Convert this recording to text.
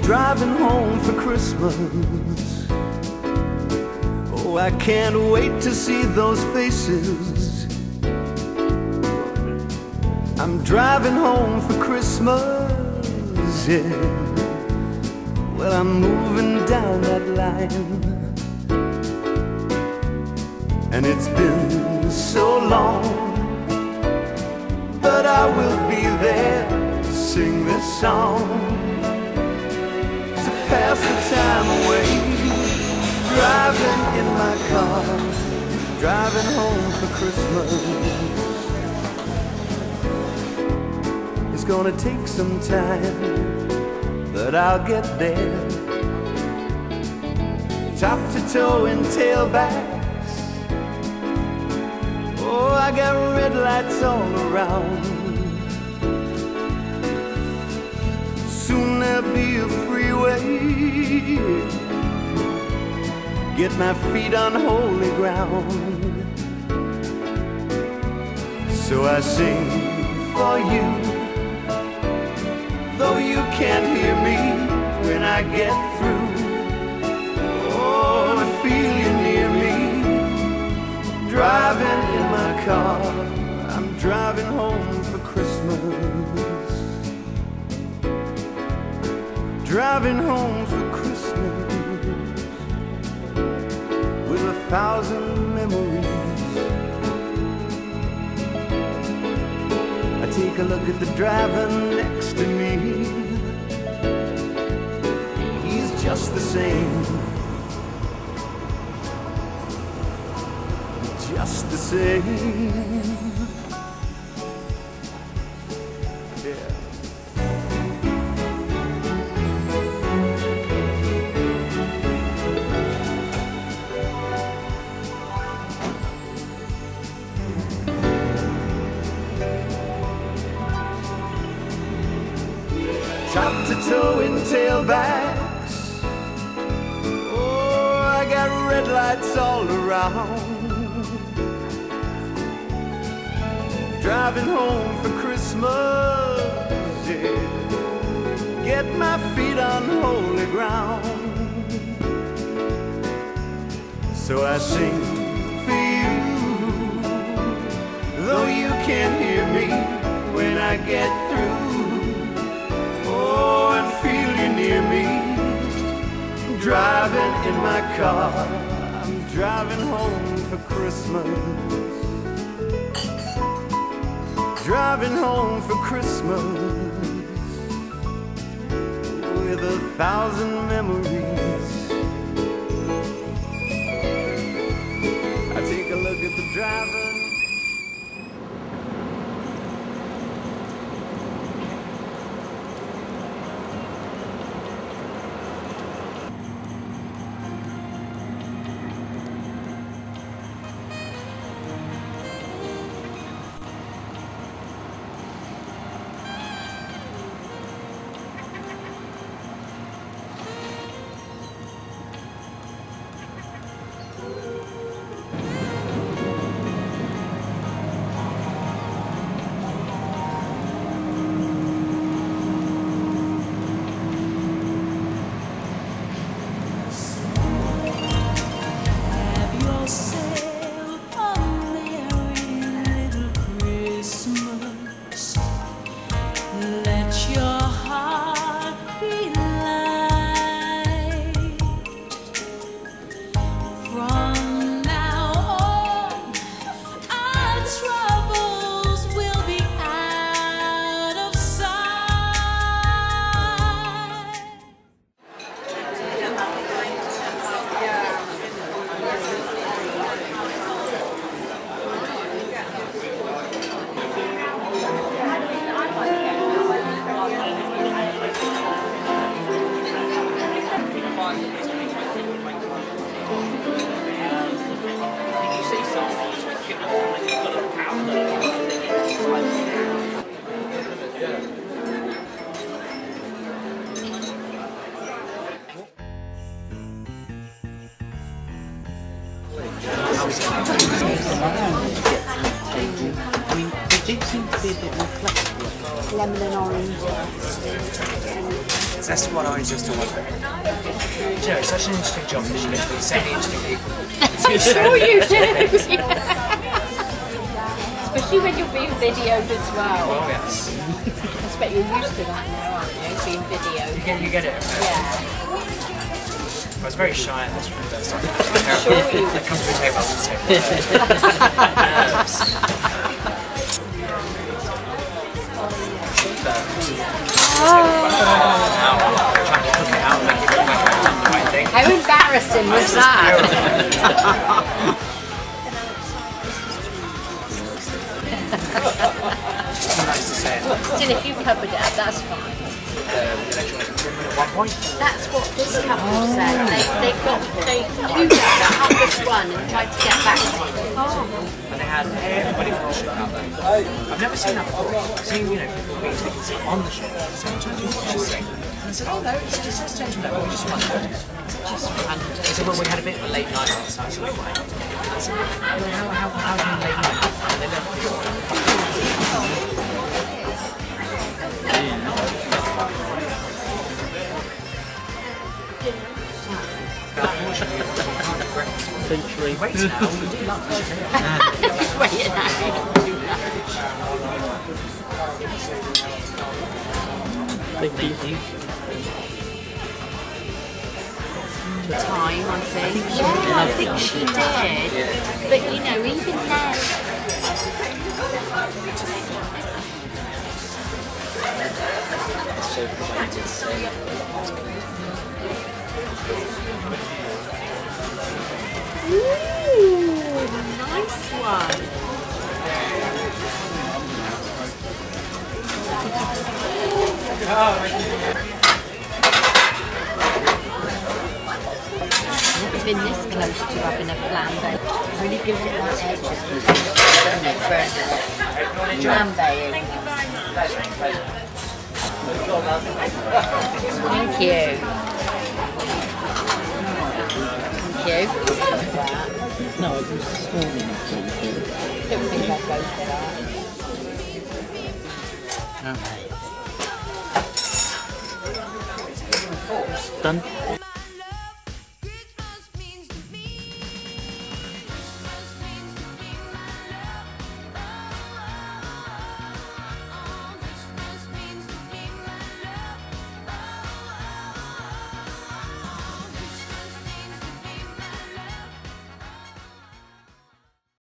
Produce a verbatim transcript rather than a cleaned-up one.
driving home for Christmas. Oh, I can't wait to see those faces. I'm driving home for Christmas, yeah. Well, I'm moving down that line, and it's been so long, but I will be there to sing this song, to pass the time away, driving in my car, driving home for Christmas. It's gonna take some time, but I'll get there. Top to toe in tailbacks, oh, I got red lights all around. Soon there'll be a freeway, get my feet on holy ground. So I sing for you, though you can't hear me when I get through. Oh, I feel you near me, driving in my car. I'm driving home for Christmas, driving home for Christmas, with a thousand memories. I take a look at the driver next to me. He's just the same, just the same. Yeah. Top to toe in tailbacks, oh, I got red lights all around. Driving home for Christmas, yeah. Get my feet on holy ground. So I sing for you, though you can't hear me when I get through. Oh, I feel you near me, driving in my car. I'm driving home for Christmas, driving home for Christmas, with a thousand memories. I take a look at the driver. I mean, they do seem to be a bit more flexible. lemon and orange. Zesty one orange, zesty one lemon. You know, it's such an interesting job because you get to meet so many interesting people. I'm sure you do. Especially when you're being videoed as well. Oh yes. I expect you're used to that now, aren't you? Being videoed. You get, you get it. Okay? Yeah. I was very shy at this point. First time. I'm sure you I come to the table and say, nerves. How embarrassing was that? Nice to say it. Still, if you covered it up, that's fine. At one point. That's what this couple said. They, they got they queued up this one and tried to get back to it. And they had everybody from the ship out there. I've never seen that before. I've seen, you know, people being taken on the ship. So I'm trying to do what she's saying. And I said, oh no, it's just a station level, we just wondered. Just and they said, well, we had a bit of a late night last night. I said, oh, why? I said, well, how, how, how do you late night? And they left Essentially. Wait now, we do lunch. Wait now. Thank you. Time, I think. Yeah, I think she did. But you know, even now. Ooh, nice one. Never been this close to having a plan, but really gives it that edge. Lambe. Thank you. Thank you. No, it was this morning. Don't think I'll go for that. Okay. Done.